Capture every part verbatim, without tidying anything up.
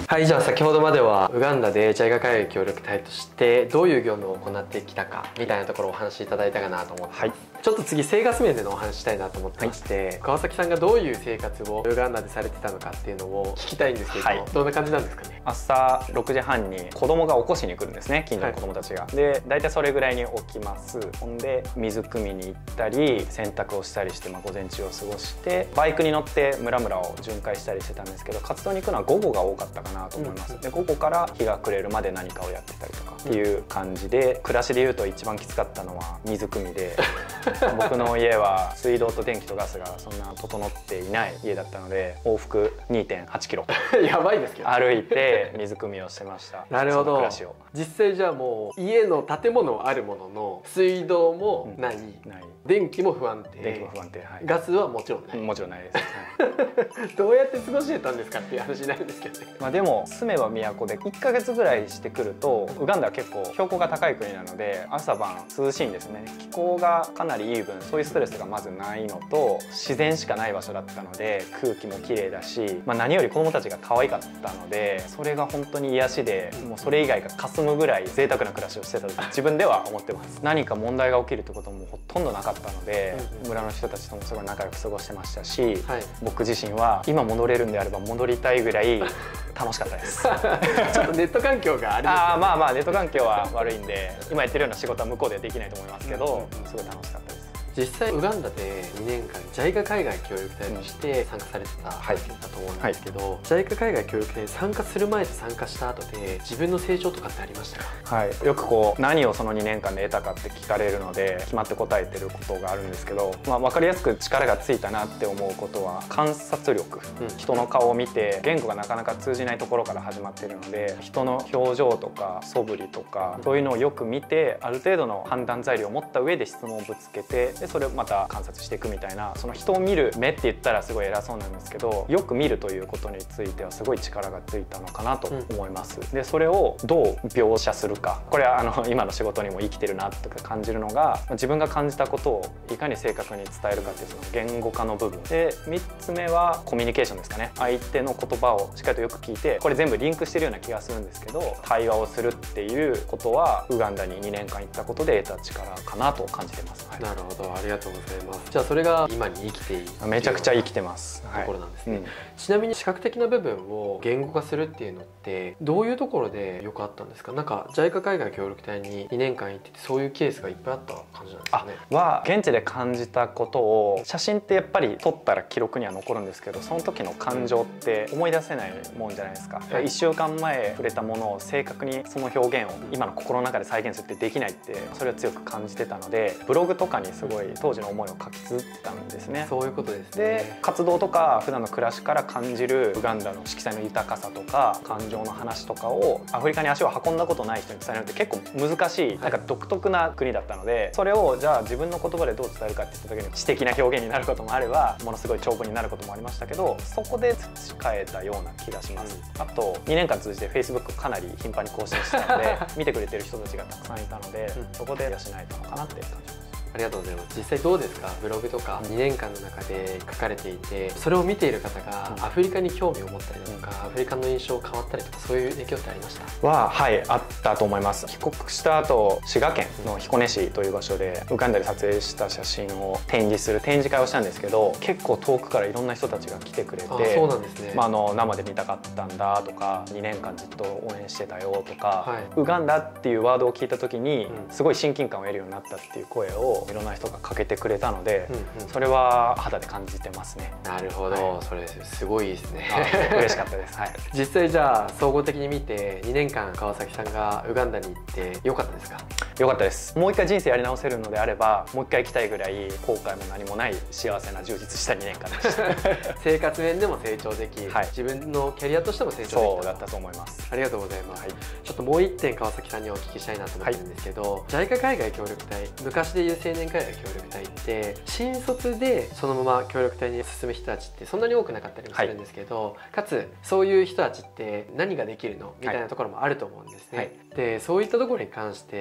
はい、じゃあ先ほどまではウガンダで ジャイガ 海外協力隊としてどういう業務を行ってきたかみたいなところをお話しいただいたかなと思ってます、はい、ちょっと次生活面でのお話したいなと思ってまして、はい、川崎さんがどういう生活をウガンダでされてたのかっていうのを聞きたいんですけど、はい、どんな感じなんですかね。 朝ろくじはんに子供が起こしに来るんですね、近所の子供たちが、はい、で大体それぐらいに起きます。ほんで水汲みに行ったり洗濯をしたりして、まあ、午前中を過ごしてバイクに乗って村々を巡回したりしてたんですけど、活動に行くのは午後が多かったかなと思います、うん、で午後から日が暮れるまで何かをやってたりとかっていう感じで、暮らしでいうと一番きつかったのは水汲みで僕の家は水道と電気とガスがそんな整っていない家だったので、往復 にてんはちキロやばいですけど歩いて水汲みをしてました。 なるほど。実際じゃあもう家の建物はあるものの水道もない、うん、ない、電気も不安定、 電気も不安定、はい、 ガスはもちろんない、 もちろんないです、はい、 どうやって過ごしてたんですかっていう話になるんですけどね。 まあでも住めば都でいっかげつぐらいしてくると、ウガンダは結構標高が高い国なので朝晩涼しいんですね。気候がかなりいい分そういうストレスがまずないのと、自然しかない場所だったので空気も綺麗だし、まあ、何より子どもたちが可愛かったので、それが本当に癒しで、もうそれ以外が霞むぐらい贅沢な暮らしをしてたと自分では思ってます。何か問題が起きるってこともほとんどなかったので、村の人たちともすごい仲良く過ごしてましたし、はい、僕自身は今戻れるんであれば戻りたいぐらい楽しかったですちょっとネット環境があります、ね、 ああまあまあネット環境は悪いんで今やってるような仕事は向こうではできないと思いますけど、すごい楽しかったです。 実際ウガンダでにねんかん ジャイガ 海外協力隊として参加されてた背景だと思うんですけど、はいはい、ジャイガ 海外協力隊に参加する前と参加した後で自分の成長とかってありましたか？ はい、よくこう何をそのにねんかんで得たかって聞かれるので決まって答えてることがあるんですけど、まあ、分かりやすく力がついたなって思うことは観察力、うん、人の顔を見て言語がなかなか通じないところから始まっているので、人の表情とか素振りとか、うん、そういうのをよく見てある程度の判断材料を持った上で質問をぶつけて、でそれをまた観察していくみたいな、その人を見る目って言ったらすごい偉そうなんですけど、よく見るということについてはすごい力がついたのかなと思います、うん、でそれをどう描写するか、これはあの今の仕事にも生きてるなとか感じるのが、自分が感じたことをいかに正確に伝えるかっていうその言語化の部分で、みっつめはコミュニケーションですかね。相手の言葉をしっかりとよく聞いて、これ全部リンクしてるような気がするんですけど、対話をするっていうことはウガンダににねんかん行ったことで得た力かなと感じてます、はい、 なるほど、ありがとうございます。じゃあそれが今に生きているめちゃくちゃ生きてますところなんですね、はい、うん、ちなみに視覚的な部分を言語化するっていうのってどういうところでよくあったんですか？なんか ジャイガ 海外協力隊ににねんかん行っててそういうケースがいっぱいあった感じなんですかね？ は現地で感じたことを、写真ってやっぱり撮ったら記録には残るんですけど、その時の感情って思い出せないもんじゃないですか、はい、いっしゅうかんまえ触れたものを正確にその表現を今の心の中で再現するってできないって、それを強く感じてたので、ブログとかにすごい当時の思いを書き綴ってたんですね。 そういうことですね。 で活動とか普段の暮らしから感じるウガンダの色彩の豊かさとか感情の話とかをアフリカに足を運んだことない人に伝えるのって結構難しい、なんか独特な国だったので、それをじゃあ自分の言葉でどう伝えるかって言った時に知的な表現になることもあればものすごい長文になることもありましたけど、そこで培えたような気がします、うん、あとにねんかん通じて フェイスブック かなり頻繁に更新してたので見てくれてる人たちがたくさんいたので、うん、そこで養えたのかなって感じます。 ありがとうございます。実際どうですか？ブログとかにねんかんの中で書かれていて、それを見ている方がアフリカに興味を持ったりだとか、アフリカの印象変わったりとか、そういう影響ってありました？ は、はい、あったと思います。帰国した後、滋賀県の彦根市という場所でウガンダで撮影した写真を展示する展示会をしたんですけど、結構遠くからいろんな人たちが来てくれて、 あ、そうなんですね。 まあ、あの生で見たかったんだとか、にねんかんずっと応援してたよとか、はい、ウガンダっていうワードを聞いた時にすごい親近感を得るようになったっていう声をいろんな人がかけてくれたので、うん、うん、それは肌で感じてますね。 なるほど、はい、それすごいですね。 嬉しかったです、はい、 実際じゃあ総合的に見てにねんかん川崎さんがウガンダに行ってよかったですか？ よかったです。もう一回人生やり直せるのであればもう一回行きたいぐらい後悔も何もない幸せな充実したにねんかんでした生活面でも成長でき、はい、自分のキャリアとしても成長できた。 そうだったと思います。 ありがとうございます、はい、ちょっともう一点川崎さんにお聞きしたいなと思ってるんですけど、はい、ジャイガ 海外協力隊、昔でいう青年海外協力隊って新卒でそのまま協力隊に進む人たちってそんなに多くなかったりもするんですけど、はい、かつそういう人たちって何ができるのみたいなところもあると思うんですね、はい、でそういったところに関して、まあ、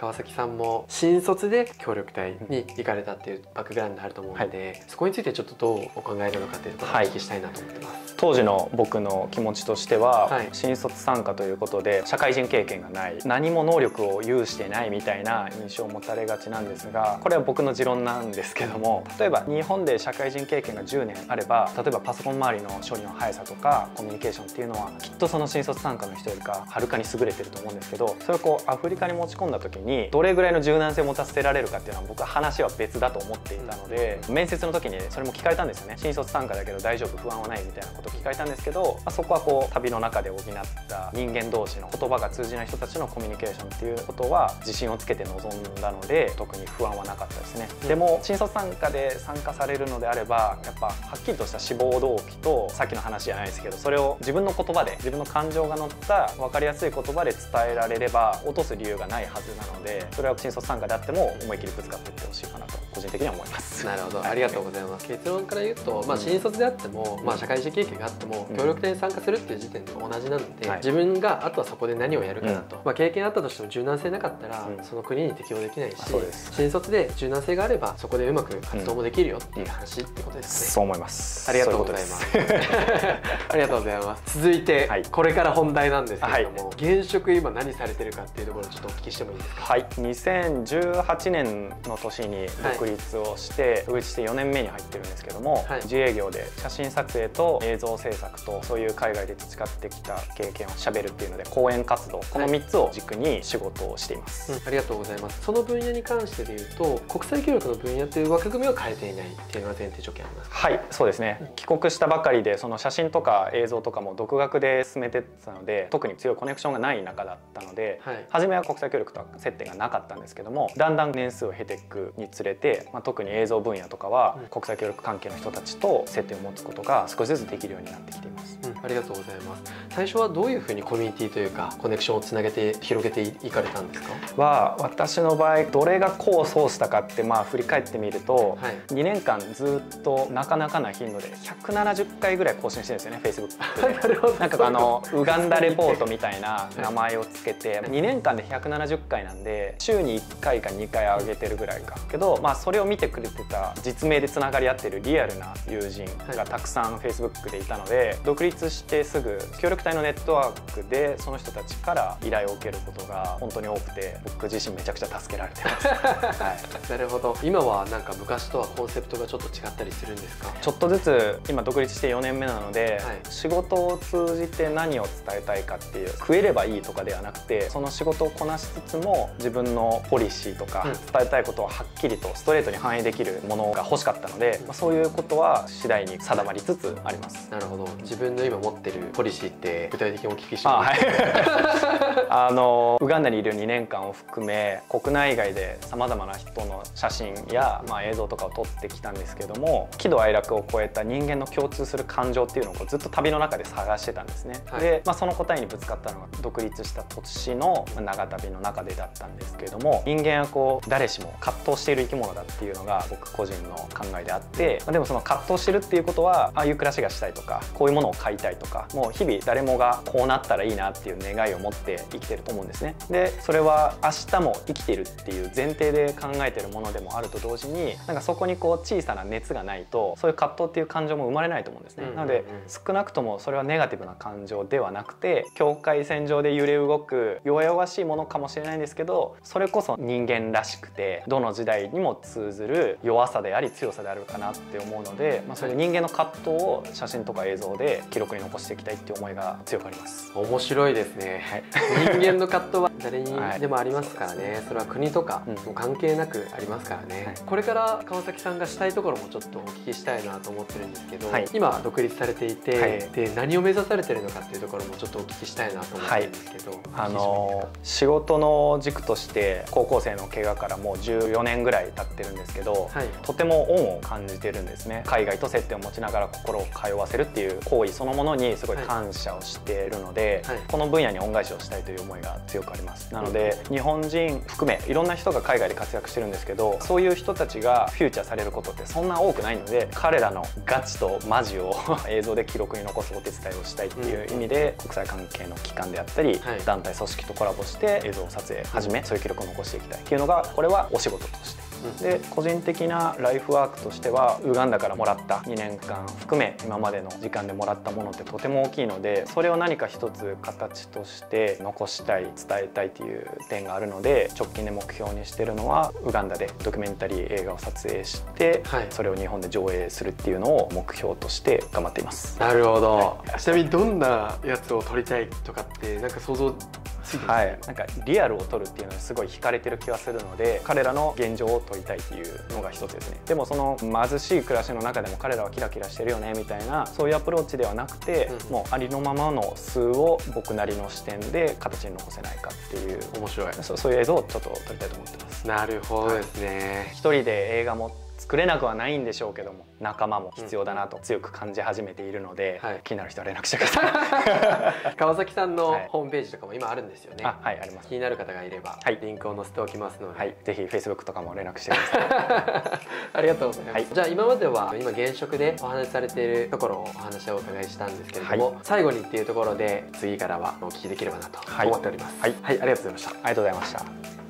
川崎さんも新卒で協力隊に行かれたっていうバックグラウンドあると思うので、はい、そこについてちょっとどうお考えなのかっていうところをお聞きしたいなと思ってます。はい、 当時の僕の気持ちとしては、はい、新卒参加ということで社会人経験がない、何も能力を有してないみたいな印象を持たれがちなんですが、これは僕の持論なんですけども、例えば日本で社会人経験がじゅうねんあれば、例えばパソコン周りの処理の速さとかコミュニケーションっていうのはきっとその新卒参加の人よりかはるかに優れてると思うんですけど、それをこうアフリカに持ち込んだ時にどれぐらいの柔軟性を持たせられるかっていうのは僕は話は別だと思っていたので、面接の時にそれも聞かれたんですよね。新卒参加だけど大丈夫、不安はないみたいなことを聞かれたんですけど、まあ、そこはこう旅の中で補った人間同士の言葉が通じない人たちのコミュニケーションっていうことは自信をつけて臨んだので、特に不安はなかったですね。でも新卒参加で参加されるのであれば、やっぱはっきりとした志望動機と、さっきの話じゃないですけど、それを自分の言葉で、自分の感情が乗った分かりやすい言葉で伝えられれば落とす理由がないはずなので、それは新卒参加であっても思い切りぶつかっていってほしいかなと個人的には思います。 なるほど、ありがとうございます。結論から言うと、まあ、新卒であっても、まあ、社会人経験があっても協力隊に参加するっていう時点で同じなので、はい、自分があとはそこで何をやるかなと、うん、まあ、経験あったとしても柔軟性なかったら、うん、その国に適応できないし、新卒で柔軟性があればそこでうまく活動もできるよっていう話ってことですね。 そう思います。 ありがとうございます。ありがとうございます。続いて、はい、これから本題なんですけれども、はい、現職今何されてるかっていうところをちょっとお聞きしてもいいですか。 はい、にせんじゅうはちねんの年に独立をして、はい、独立してよねんめに入ってるんですけども、はい、自営業で写真撮影と映像制作と、そういう海外で培ってきた経験をしゃべるっていうので講演活動、このみっつを軸に仕事をしています。 はい、うん、ありがとうございます。その分野に関してでいうと、国際協力の分野という枠組みは変えていないっていうのは前提条件ありますか。 はい、そうですね。帰国したばかりでその写真とか映像とかも独学で進めてたので、特に強いコネクションがない中だったので、はい、初めは国際協力とは接点がなかったんですけども、だんだん年数を経ていくにつれて、まあ、特に映像分野とかは国際協力関係の人たちと接点を持つことが少しずつできるようになってきています。 うん、ありがとうございます。最初はどういうふうにコミュニティというかコネクションをつなげて広げていかれたんですか。 は私の場合どれが功を奏したかってまあ振り返ってみると、はい、にねんかんずっとなかなかな頻度でひゃくななじゅっかいぐらい更新してるんですよね、フェイスブック で。なんかあのウガンダレポートみたいな名前をつけて、にねんかんでひゃくななじゅっかいなんで週にいっかいかにかい上げてるぐらいかけど、まあ、それを見てくれてた実名でつながり合ってるリアルな友人がたくさんフェイスブックでいたので、独立してすぐ協力隊のネットワークでその人たちから依頼を受けることが本当に多くて、僕自身めちゃくちゃ助けられてます。はい、 なるほど。今はなんか昔とはコンセプトがちょっと違ったりするんですか。 ちょっとずつ今独立してよねんめなので、はい、仕事を通じて何を伝えたいかっていう、食えればいいとかではなくて、その仕事をこなしつつも自分のポリシーとか伝えたいことをはっきりとストレートに反映できるものが欲しかったので、まあ、そういうことは次第に定まりつつあります。 なるほど。自分の今持ってるポリシーって具体的にお聞きしてもいいですか。 あのウガンダにいるにねんかんを含め国内外でさまざまな人の写真や、まあ、映像とかを撮ってきたんですけども、喜怒哀楽を超えた人間の共通する感情っていうのをこうずっと旅の中で探してたんですね。はい、で、まあ、その答えにぶつかったのが独立した年の長旅の中でだったんですけれども、人間はこう誰しも葛藤している生き物だっていうのが僕個人の考えであって、でもその葛藤してるっていうことは、ああいう暮らしがしたいとかこういうものを買いたいとか、もう日々誰もがこうなったらいいなっていう願いを持って生きてると思うんですね。でそれは明日も生きているっていう前提で考えてるものでもあると同時に、なんかそこにこう小さな熱がないとそういう葛藤っていう感情も生まれないと思うんですね。なので少なくともそれはネガティブな感情ではなくて、境界線上で揺れ動く弱々しいものかもしれないんですけど、それこそ人間らしくてどの時代にも通ずる弱さであり強さであるかなって思うので、まあ、それ人間の葛藤を写真とか映像で記録に残していきたいっていう思いが強くあります。 面白いですね。はい、人間の葛藤は誰にでもありますからね。はい、それは国とかもう関係なくありますからね。はい、これから川崎さんがしたいところもちょっとお聞きしたいなと思ってるんですけど、はい、今独立されていて、はい、で何を目指されてるのかっていうところもちょっとお聞きしたいなと思ってるんですけど、はい、 あの仕事の軸として高校生の怪我からもうじゅうよねんぐらい経ってるんですけど、はい、とても恩を感じてるんですね。海外と接点を持ちながら心を通わせるっていう行為そのものにすごい感謝をしているので、はい、この分野に恩返しをしたいという思いが強くあります。なので日本人含めいろんな人が海外で活躍してるんですけど、そういう人たちがフューチャーされることってそんな多くないので、彼らのガチとマジを映像で記録に残すお手伝いをしたいっていう意味で、国際関係の機関であったり、はい、団体組織とコラボして映像撮影はじめそういう記録を残していきたいっていうのが、これはお仕事として。で個人的なライフワークとしては、ウガンダからもらったにねんかん含め今までの時間でもらったものってとても大きいので、それを何か一つ形として残したい、伝えたいっていう点があるので、直近で目標にしてるのはウガンダでドキュメンタリー映画を撮影して、はい、それを日本で上映するっていうのを目標として頑張っています。 なるほど、はい、ちなみにどんなやつを撮りたいとかってなんか想像はい、なんかリアルを撮るっていうのにすごい惹かれてる気がするので、彼らの現状を撮りたいっていうのが一つですね。でもその貧しい暮らしの中でも彼らはキラキラしてるよねみたいな、そういうアプローチではなくて、うん、もうありのままの数を僕なりの視点で形に残せないかっていう、 面白い、 そ, そういう映像をちょっと撮りたいと思ってます。 なるほどですね、 はい、一人で映画も作れなくはないんでしょうけども、仲間も必要だなと強く感じ始めているので、うん、気になる人は連絡してください。 川崎さんのホームページとかも今あるんですよね。 あ、はい、あります。 気になる方がいれば、はい、リンクを載せておきますので、 はい、ぜひ Facebook とかも連絡してください。 ありがとうございます。はい、じゃあ今までは今現職でお話しされているところをお話をお伺いしたんですけれども、はい、最後にっていうところで次からはお聞きできればなと思っております。はい、はい、ありがとうございました。ありがとうございました。